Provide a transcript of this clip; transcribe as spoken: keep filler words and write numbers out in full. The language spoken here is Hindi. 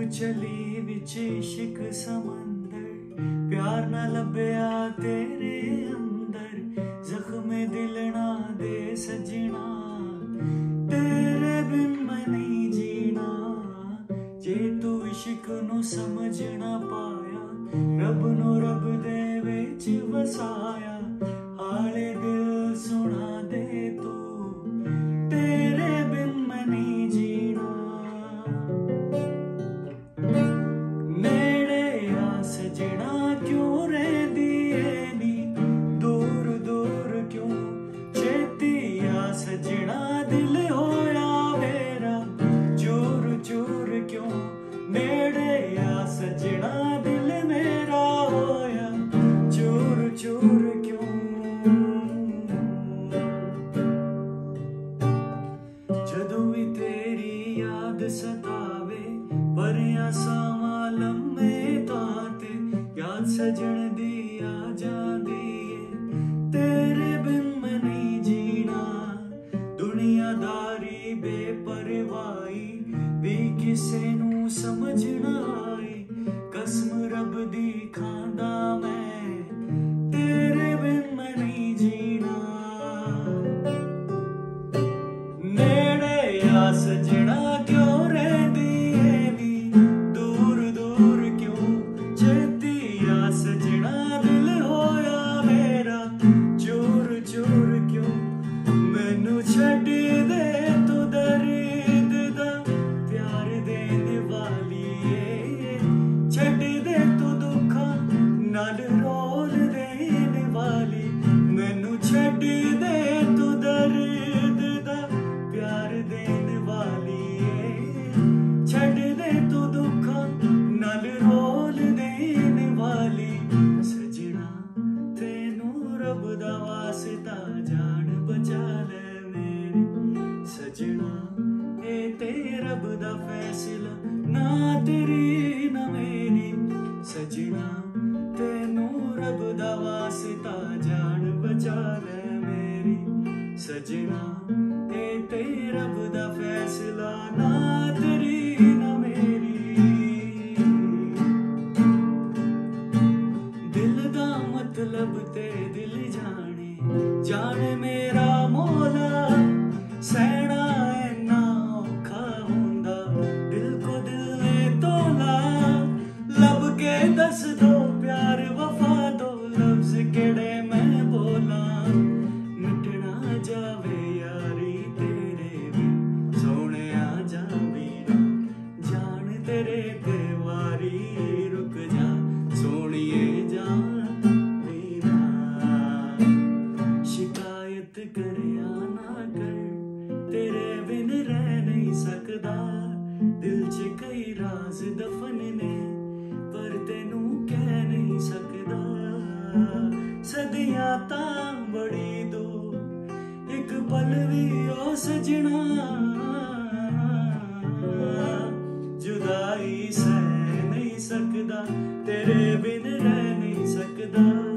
चली विच इश्क समंदर, प्यार न लभया तेरे अंदर, जख्म दिल ना दे सजना, तेरे बिन मैं नहीं जीना। जे तू इश्क नू समझ ना पाया, रब नो रब दे विच वसाया, हाले दिल सुना दे तू, तेरे बिन मैं नहीं जीना। नेड़े आ सजना क्यों रहंदी ऐ नी, दूर दूर क्यों छेती आ सजना, दिल होया मेरा चूर चूर क्यों, नेड़े आ सजना दिल मेरा होया चूर चूर क्यों। जदों भी तेरी याद सतावे, परियां सावां लम्मे ताते, याद सजन दी आ जांदी ऐ, तेरे बिन मैं नहीं जीना। दुनियादारी बेपरवाही भी किसे नू समझ ना आई, कसम रब दी खांदा मैं, तेरे बिन मैं नहीं जीना। नेड़े आ सजना क्यों रहंदी ऐ नी, दूर दूर क्यों छेती आ सजना, दिल होया मेरा चूर चूर क्यों। मैनू छड्ड दे तू दर्द दा प्यार देन वाली ऐ, छड्ड दे तू दुखां नाल रोल देन वाली, मैनू छड्ड दे तू दर्द दा प्यार देन वाली ऐ, छड्ड दे तू दुखां नाल रोल देन वाली। सजना तेनू रब दा वास्ता जान बचा ले मेरी, सजना ए ते रब दा फैसला ना तेरी ना मेरी, सजना तेनू रब दा वास्ता जान बचा ले मेरी, सजना ए ते रब दा फैसला ना तेरी ना मेरी। दिल दा मतलब ते दिल जाने, जाने मेरा मौला, सहना इन्ना औखा हुंदा, दिल को दिल ने तोला, लब के दस दो प्यार वफा दो, लफ्ज केड़े मैं बोला, मिटना जावे यारी तेरे बिन, सोने आ जा बीना, जान तेरे ते वारी रुक जा, सोनिए जा बीना। शिकायत करया ना कर, तेरे बिन रह नहीं सकदा, दिल च कई राज दफन ने, पर तेनू कह नहीं सकदा। सदियां तां बड़ी दूर, एक पल भी ओ सजना, जुदाई सह नहीं सकदा, तेरे बिन रह नहीं सकदा।